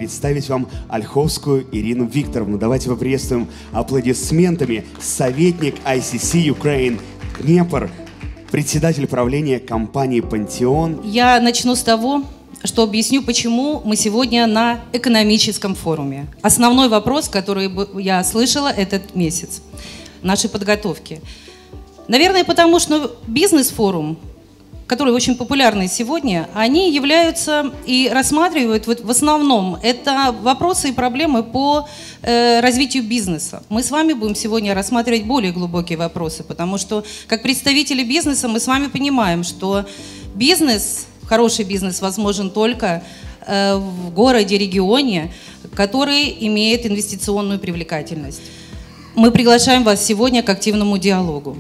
представить вам Ольховскую Ирину Викторовну. Давайте поприветствуем аплодисментами советник ICC Ukraine Днепр, председатель правления компании «Пантеон». Я начну с того, что объясню, почему мы сегодня на экономическом форуме. Основной вопрос, который я слышала этот месяц нашей подготовки. Наверное, потому что бизнес-форум, который очень популярный сегодня, они являются и рассматривают в основном это вопросы и проблемы по развитию бизнеса. Мы с вами будем сегодня рассматривать более глубокие вопросы, потому что как представители бизнеса мы с вами понимаем, что бизнес, хороший бизнес возможен только в городе, регионе, который имеет инвестиционную привлекательность. Мы приглашаем вас сегодня к активному диалогу.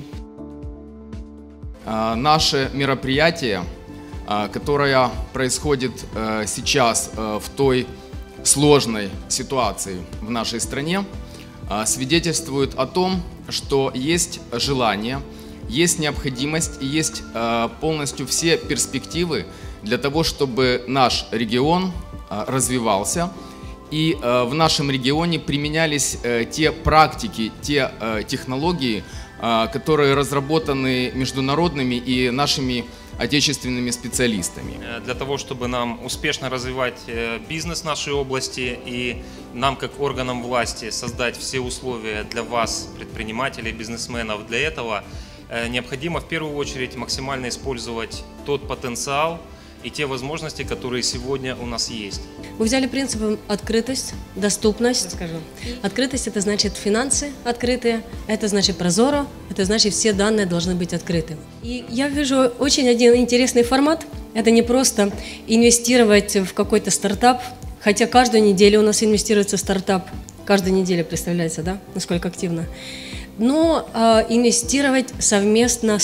Наше мероприятие, которое происходит сейчас в той сложной ситуации в нашей стране, свидетельствует о том, что есть желание, есть необходимость и есть полностью все перспективы для того, чтобы наш регион развивался и в нашем регионе применялись те практики, те технологии, которые разработаны международными и нашими отечественными специалистами. Для того, чтобы нам успешно развивать бизнес в нашей области и нам, как органам власти, создать все условия для вас, предпринимателей, бизнесменов, для этого необходимо в первую очередь максимально использовать тот потенциал и те возможности, которые сегодня у нас есть. Мы взяли принципом открытость, доступность. Расскажу. Открытость – это значит финансы открытые, это значит прозоро, это значит все данные должны быть открыты. И я вижу очень один интересный формат. Это не просто инвестировать в какой-то стартап, хотя каждую неделю у нас инвестируется в стартап. Каждую неделю, представляете, да, насколько активно. Но инвестировать совместно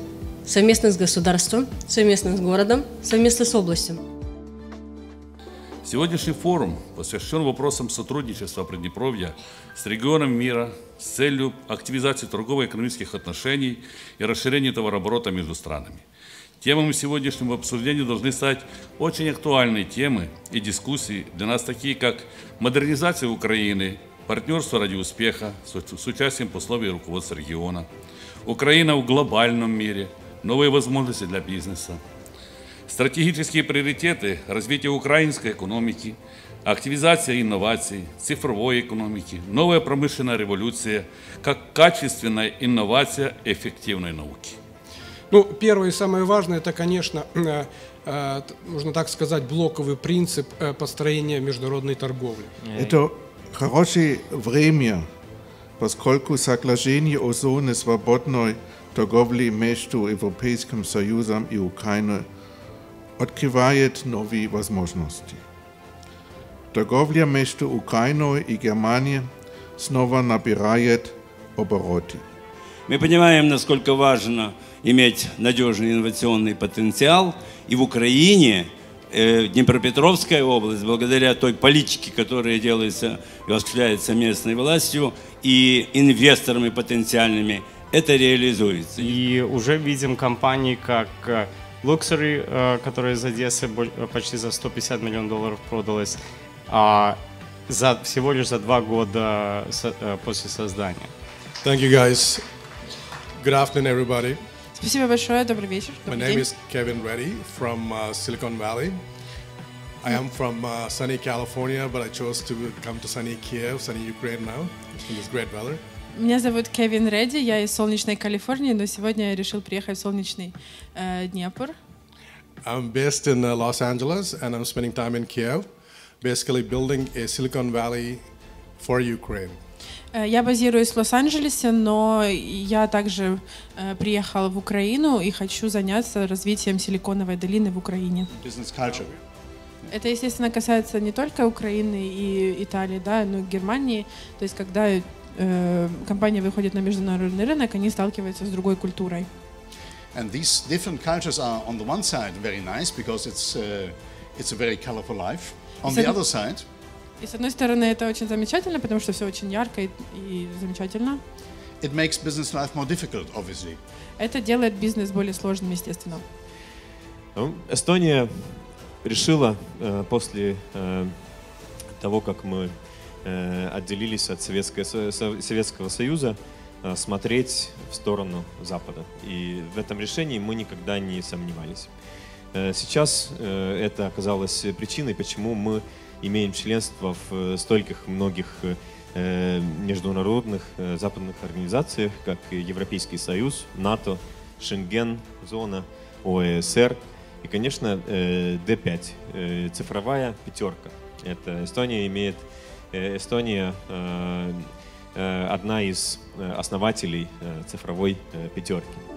с государством, совместно с городом, совместно с областью. Сегодняшний форум посвящен вопросам сотрудничества Приднепровья с регионом мира с целью активизации торгово-экономических отношений и расширения товарооборота между странами. Темами сегодняшнего обсуждения должны стать очень актуальные темы и дискуссии для нас, такие как модернизация Украины, партнерство ради успеха с участием послов и руководства региона, Украина в глобальном мире, новые возможности для бизнеса, стратегические приоритеты развития украинской экономики, активизация инноваций, цифровой экономики, новая промышленная революция, как качественная инновация эффективной науки. Ну, первое и самое важное, это, конечно, можно так сказать, блоковый принцип построения международной торговли. Это хорошее время, поскольку соглашение о зоне свободной торговли между Европейским Союзом и Украиной открывает новые возможности. Торговля между Украиной и Германией снова набирает обороты. Мы понимаем, насколько важно иметь надежный инновационный потенциал, и в Украине, Днепропетровская область, благодаря той политике, которая делается и осуществляется местной властью и инвесторами потенциальными, это реализуется. И уже видим компании, как Luxury, которая из Одессы почти за $150 миллионов продалась, всего лишь за 2 года после создания. Thank you, guys. Good afternoon, everybody. Спасибо большое, добрый вечер. My name is Kevin Reddy from Silicon Valley. I am from sunny California, but I chose to come to sunny Kiev, sunny Ukraine now, in this great weather. Меня зовут Кевин Редди, я из солнечной Калифорнии, но сегодня я решил приехать в солнечный Днепр. I'm based in Los Angeles, and I'm spending time in Kiev, basically building a Silicon Valley for Ukraine. Я базируюсь в Лос-Анджелесе, но я также приехал в Украину и хочу заняться развитием Силиконовой долины в Украине. Business culture. Это, естественно, касается не только Украины и Италии, да, но и Германии. То есть, когда компания выходит на международный рынок, они сталкиваются с другой культурой. And these different cultures are, on the one side, very nice because it's a very colorful life. On the other side, и с одной стороны, это очень замечательно, потому что все очень ярко и замечательно. It makes business life more difficult, obviously. Это делает бизнес более сложным, естественно. Эстония решила после того, как мы отделились от Советского Союза, смотреть в сторону Запада. И в этом решении мы никогда не сомневались. Сейчас это оказалось причиной, почему мы имеем членство в стольких многих международных западных организациях, как Европейский Союз, НАТО, Шенген, зона, ОЭСР и, конечно, D5, цифровая пятерка. Это Эстония одна из основателей цифровой пятерки.